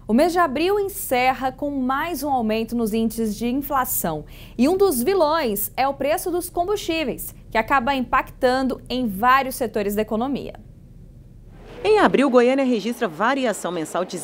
O mês de abril encerra com mais um aumento nos índices de inflação. E um dos vilões é o preço dos combustíveis, que acaba impactando em vários setores da economia. Em abril, Goiânia registra variação mensal de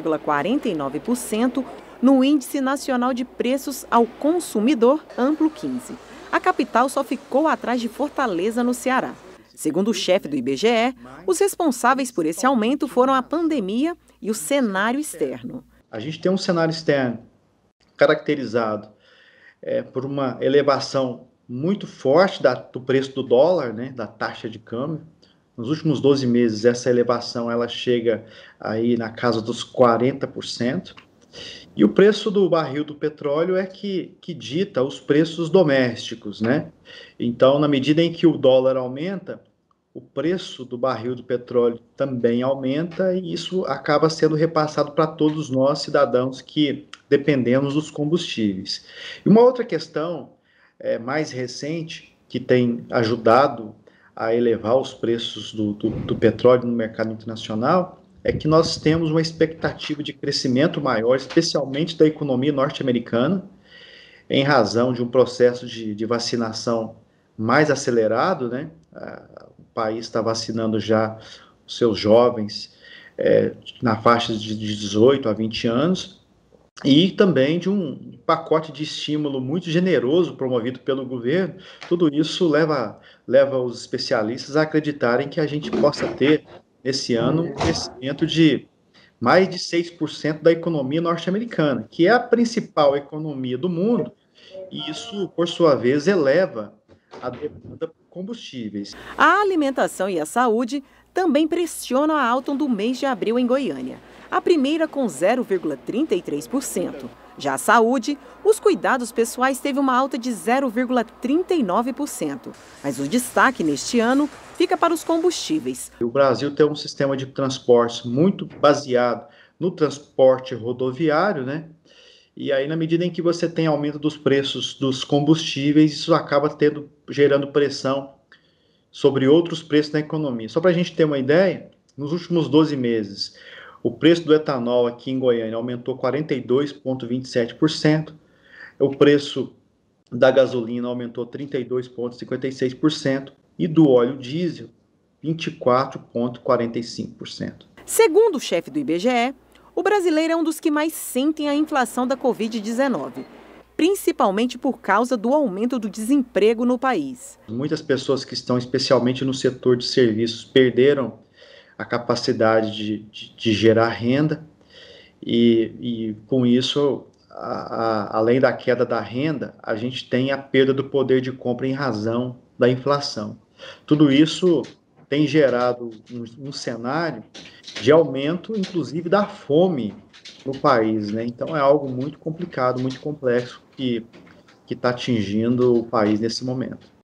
0,49% no Índice Nacional de Preços ao Consumidor Amplo 15. A capital só ficou atrás de Fortaleza, no Ceará. Segundo o chefe do IBGE, os responsáveis por esse aumento foram a pandemia e o cenário externo. A gente tem um cenário externo caracterizado por uma elevação muito forte do preço do dólar, né, da taxa de câmbio. Nos últimos 12 meses, essa elevação ela chega aí na casa dos 40%. E o preço do barril do petróleo é que dita os preços domésticos, né? Então, na medida em que o dólar aumenta, o preço do barril do petróleo também aumenta e isso acaba sendo repassado para todos nós, cidadãos, que dependemos dos combustíveis. E uma outra questão mais recente, que tem ajudado a elevar os preços do petróleo no mercado internacional, é que nós temos uma expectativa de crescimento maior, especialmente da economia norte-americana, em razão de um processo de vacinação mais acelerado, né? O país está vacinando já os seus jovens na faixa de 18 a 20 anos, e também de um pacote de estímulo muito generoso promovido pelo governo. Tudo isso leva os especialistas a acreditarem que a gente possa ter, esse ano, um crescimento de mais de 6% da economia norte-americana, que é a principal economia do mundo, e isso, por sua vez, eleva a demanda por combustíveis. A alimentação e a saúde também pressionam a alta do mês de abril em Goiânia. A primeira com 0,33%. Já a saúde, os cuidados pessoais teve uma alta de 0,39%. Mas o destaque neste ano fica para os combustíveis. O Brasil tem um sistema de transportes muito baseado no transporte rodoviário, né? E aí, na medida em que você tem aumento dos preços dos combustíveis, isso acaba gerando pressão sobre outros preços na economia. Só para a gente ter uma ideia, nos últimos 12 meses, o preço do etanol aqui em Goiânia aumentou 42,27%, o preço da gasolina aumentou 32,56% e do óleo diesel 24,45%. Segundo o chefe do IBGE, o brasileiro é um dos que mais sentem a inflação da Covid-19, principalmente por causa do aumento do desemprego no país. Muitas pessoas que estão especialmente no setor de serviços perderam a capacidade de gerar renda e com isso, além da queda da renda, a gente tem a perda do poder de compra em razão da inflação. Tudo isso tem gerado um cenário de aumento, inclusive, da fome no país, né? Então é algo muito complicado, muito complexo que está atingindo o país nesse momento.